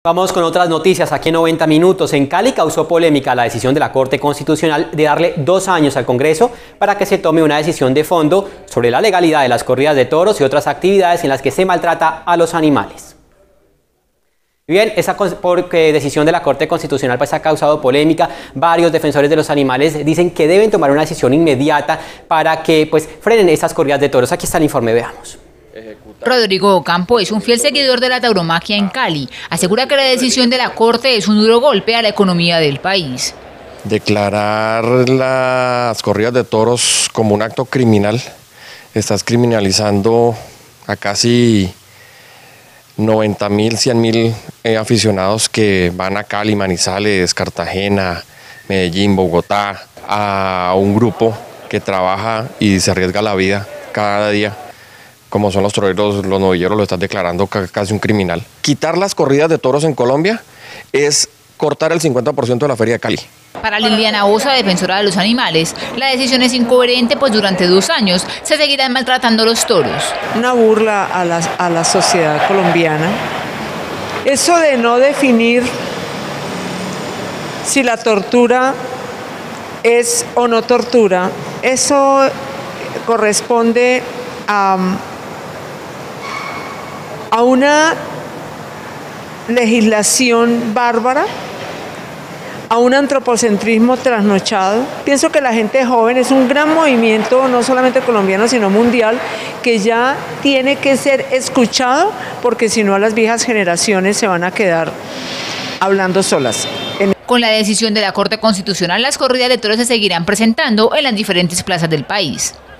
Vamos con otras noticias aquí en 90 minutos. En Cali causó polémica la decisión de la Corte Constitucional de darle 2 años al Congreso para que se tome una decisión de fondo sobre la legalidad de las corridas de toros y otras actividades en las que se maltrata a los animales. Bien, esa decisión de la Corte Constitucional pues ha causado polémica. Varios defensores de los animales dicen que deben tomar una decisión inmediata para que pues frenen esas corridas de toros. Aquí está el informe, veamos. Rodrigo Ocampo es un fiel seguidor de la tauromaquia en Cali. Asegura que la decisión de la Corte es un duro golpe a la economía del país. Declarar las corridas de toros como un acto criminal, estás criminalizando a casi 90.000, 100.000 aficionados que van a Cali, Manizales, Cartagena, Medellín, Bogotá, a un grupo que trabaja y se arriesga la vida cada día. Como son los toreros, los novilleros, lo están declarando casi un criminal. Quitar las corridas de toros en Colombia es cortar el 50% de la Feria de Cali. Para Liliana Osa, defensora de los animales, la decisión es incoherente, pues durante 2 años se seguirán maltratando los toros. Una burla a la sociedad colombiana. Eso de no definir si la tortura es o no tortura, eso corresponde a una legislación bárbara, a un antropocentrismo trasnochado. Pienso que la gente joven es un gran movimiento, no solamente colombiano, sino mundial, que ya tiene que ser escuchado, porque si no, las viejas generaciones se van a quedar hablando solas. Con la decisión de la Corte Constitucional, las corridas de toros se seguirán presentando en las diferentes plazas del país.